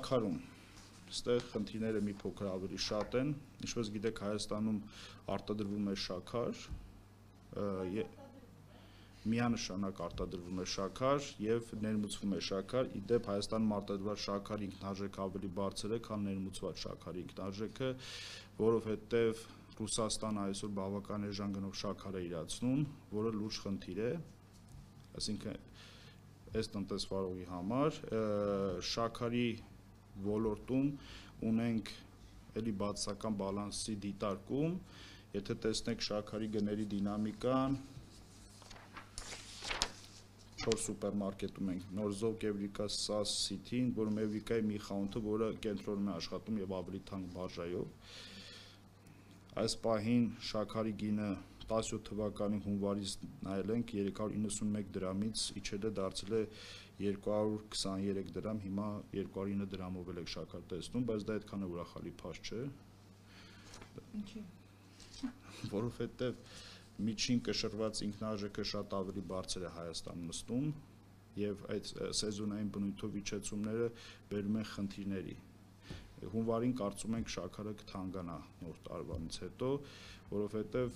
շաքարում այստեղ խնդիրները մի փոքր ավելի շատ են, ինչպես գիտեք Հայաստանում արտադրվում է շաքար, միանշանակ արտադրվում է շաքար եւ ներմուծվում է շաքար, իդեպ Հայաստանում արտադրված շաքարի ինքնարժեքը ավելի բարձր է, քան ներմուծված շաքարի ինքնարժեքը, որովհետեւ Ռուսաստանը այսօր բավական էժան գնով շաքար է իրացնում, որը լուրջ խնդիր է, այսինքն այս տնտեսվարողի համար շաքարի ոլորտում ունենք էլի բացասական բալանսի դիտարկում, եթե տեսնեք շաքարի գների դինամիկան, 4 սուպերմարկետում ենք Նորզով, Էվրիկա, SAS, City-ին, որում Էվրիկայի մի խանութը, որը կենտրոնում է աշխատում եւ ավելի թանկ բաժայով։ Այս պահին շաքարի գինը 17 թվականի հունվարից նայել ենք 391 դրամից իջել է դարձել է 223 դրամ, հիմա 209 դրամով եք շաքար տեսնում, բայց դա այդքան է ուրախալի փաստ չէ։ Ինչի՞։ Որովհետև միջին կշռված ինքնարժեքը շատ ավելի բարձր է Հայաստանում նստում եւ այդ սեզոնային բնույթով իջեցումները բերում են խնդիրների։ Հունվարին կարծում ենք շաքարը կթանկանա նոր տարվանից հետո, որովհետև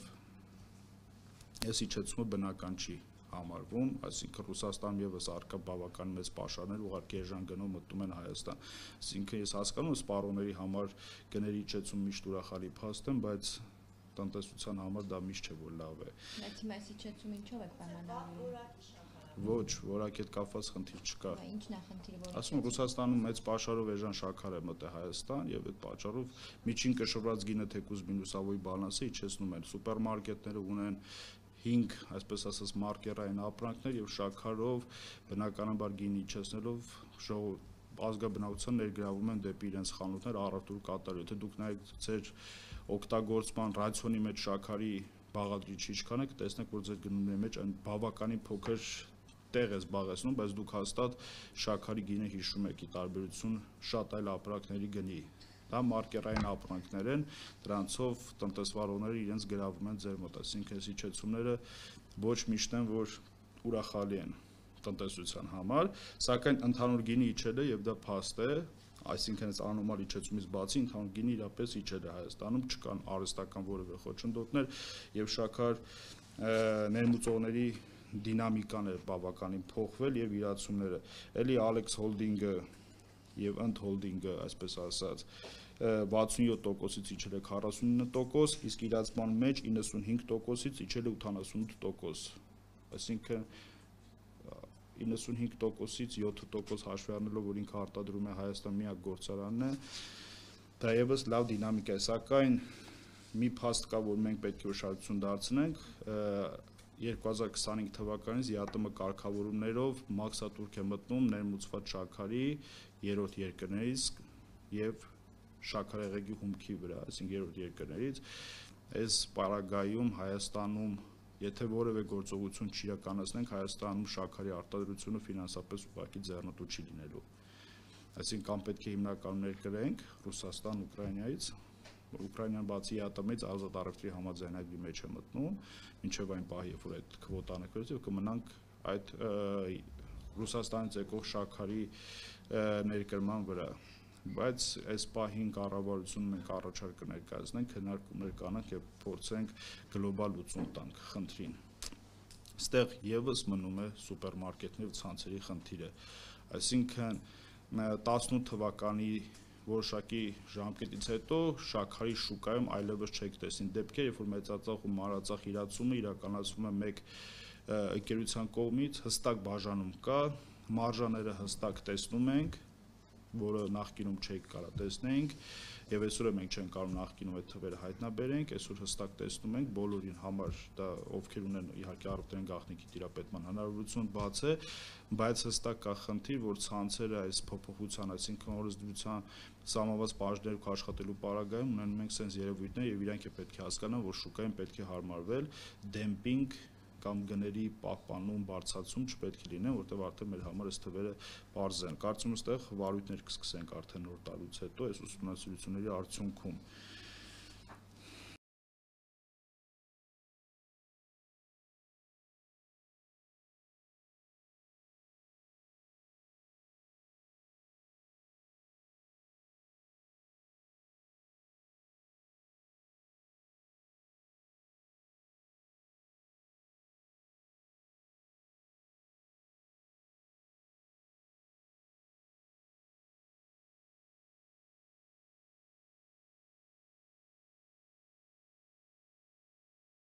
այս իջեցումը բնական չի համարվում, այսինքն Ռուսաստանում եւս առկա բավական մեծ պաշարներ, ուղղակի էժան գնով մտնում են Հայաստան։ Այսինքն ես հասկանում եմ սպառողների համար գների իջեցում միշտ ուրախալի փաստ են, բայց տնտեսության համար դա միշտ չէ որ լավ է։ Բայց հիմա այս իջեցումը ինչով է պայմանավորվում։ Ոչ, որակի հետ կապված խնդիր չկա։ Ինչն է խնդիրը, որ ասում եմ Ռուսաստանում մեծ պաշարով էժան շաքար է մտել Հայաստան եւ այդ պատճառով միջին կշռված գինը թեկուզ մինուսավորի բալանսը իջեցնում են։ Սուպերմարկետները ունեն 5, այսպես ասած, մարկերային ապրանքներ եւ շաքարով բնականաբար գինի իջեցնելով ազգաբնակության ներգրավում են դեպի իրենց խանութներ առարտուր կատարել։ Եթե դուք նայեք ձեր օգտագործման ռացիոնի մեջ շաքարի բաղադրիչի ինչքան է, կտեսնեք, որ ձեր գնումների մեջ այն բավականին փոքր տեղ է զբաղեցնում, բայց դուք հաստատ շաքարի գինը հիշում եք ի տարբերություն շատ այլ ապրանքների գնի։ Դա մարկերային ապրանքներ են, դրանցով տնտեսվարողները իրենց գրավում են ձեր մոտ, այսինքն այս իջեցումները ոչ միշտ են, որ ուրախալի են տնտեսության համար, սակայն ընդհանուր գինի իջել է եւ դա փաստ է, այսինքն այս անորմալ իջեցումից բացի ընդհանուր գինի իրապես իջել է Հայաստանում, չկան արհեստական որևէ խոչընդոտներ եւ շաքար ներմուծողների դինամիկան է բավականին փոխվել եւ իրացումները։ Էլի Alex Holding-ը եւ Ant Holding-ը, այսպես ասած, 67%-ից իջել է 49%, իսկ իրացման մեջ 95%-ից իջել է 88%։ Այսինքն 95%-ից 7% հաշվի առնելով, որ ինքը արտադրում է Հայաստան միակ գործարանն է, դա եւս լավ դինամիկա է, սակայն մի փաստ կա, որ մենք պետք է ուշադրություն դարձնենք, 2025 թվականից ԵԱՏՄ կարգավորումներով մաքսատուրք է մտնում ներմուծված շաքարի երրորդ երկրներից եւ շաքարեղեգի հումքի վրա, այսինքն երրորդ երկրներից, այս պարագայում Հայաստանում եթե որևէ գործողություն չիրականացնենք, Հայաստանում շաքարի արտադրությունը ֆինանսապես ուղղակի ձեռնտու չի լինելու։ Այսինքն կամ պետք է հիմնականում ներկրենք Ռուսաստան, Ուկրաինայից, Ուկրաինան բացի ԵԱՏՄ-ից ազատ առևտրի համաձայնագրի մեջ է մտնում, մինչև այն պահի, երբ որ այդ քվոտան է կրած, եւ կմնանք այդ Ռուսաստանից եկող շաքարի ներկրման վրա։ Բայց այս պահին կառավարությունը մենք առաջարկ կներկայացնենք, քննարկումներ կանենք եւ փորձենք գլոբալ լուծում տանք խնդրին։ Այստեղ եւս մնում է սուպերմարկետների ցանցերի խնդիրը։ Այսինքն 18 թվականի որոշակի ժամկետից հետո շաքարի շուկայում այլևս չեք տեսնի դեպքեր, երբ որ մեծածախ ու մանրածախ իրացումը իրականացվում է մեկ ընկերության կողմից, հստակ բաժանում կա, մարժաները հստակ տեսնում ենք, որը նախկինում չէիք կարող տեսնենք, եւ այսօր մենք չենք կարող նախկինում այդ թվերը հայտնաբերենք, այսօր հստակ տեսնում ենք բոլորին համար դա ովքեր ունեն իհարկե առողջային գաղտնիքի տիրապետման հնարավորություն բաց է, բայց հստակ կա խնդիր, որ ցանցերը այս փոփոխության, այսինքն օրենսդրության սահմանված բաժներով աշխատելու պարագայում ունենում ենք sense երևույթներ եւ իրանք է պետք է հասկանան, որ շուկային պետք է հարմարվել դեմպինգ կամ գների պահպանում, բարձրացում չպետք է լինեն, որտեղ արդեն մեր համար այս թվերը պարզ են։ Կարծում եմ, այստեղ վարույթներ կսկսենք արդեն նոր տարուց հետո այս ուսումնասիրությունների արդյունքում։